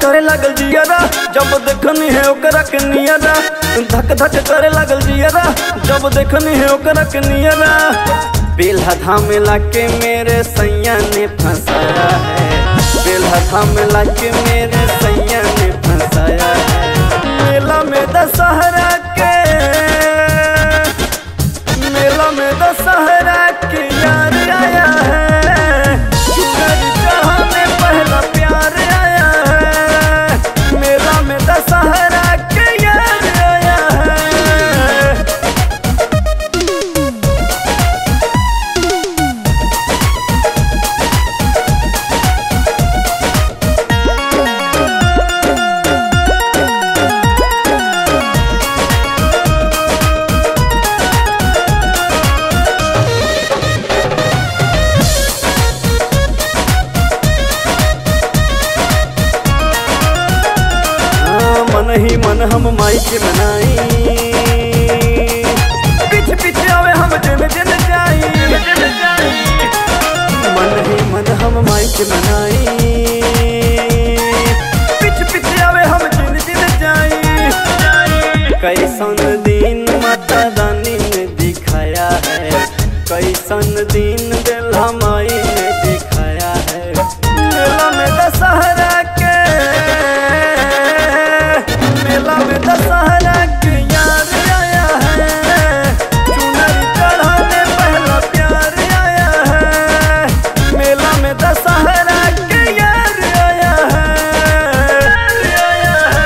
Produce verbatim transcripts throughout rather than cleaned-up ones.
करे लगल जियरा जब देखनी है ओकरा के नियरा। धक धक करे लगल जियरा जब देखनी है ओकरा के नियरा। बेल्हा धाम लाके मेरे सैया ने फंसाया है। बेल्हा धाम लाके मेरे सैया ने फंसाया है। मेला में दशहरा के मेला में दशहरा के यार आया है। चुनरी चढ़ाने पहला प्यार आया है। मेला में दशहरा के यार आया है। मन ही मन हम माई के मनाई। पीछे पीछे आवे हम जन जन जाई। मन ही मन हम माई के मनाई। पीछे पीछे आवे हम जन जन जाई। कैसन दिन माता रानी ने दिखाया है। कैसन दिन बेल्हा माई ने दिखाया है। मेला में दशहरा के मेला में दशहरा के यार आया है। चुनरी चढ़ाने पहला प्यार आया है। मेला में दशहरा के यार आया है। आया है।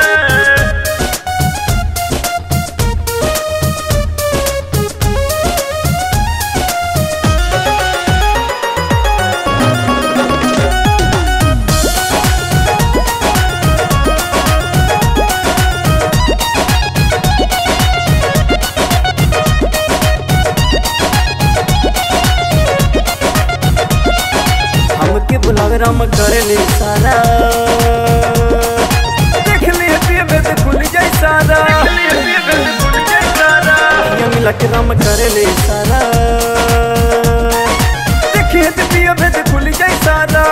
बुलावे राम करे ले सारा। देख लिए पिए बेद खुल जाए सारा। ये मिला के राम करे ले सारा। देखिए तो पिए बेद खुल जाए सारा।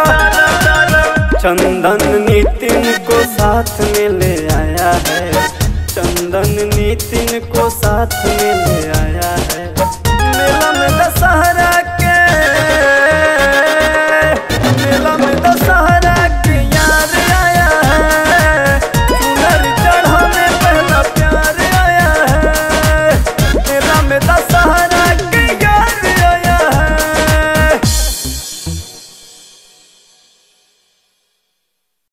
चंदन नितिन को साथ में ले आया है। चंदन नितिन को साथ में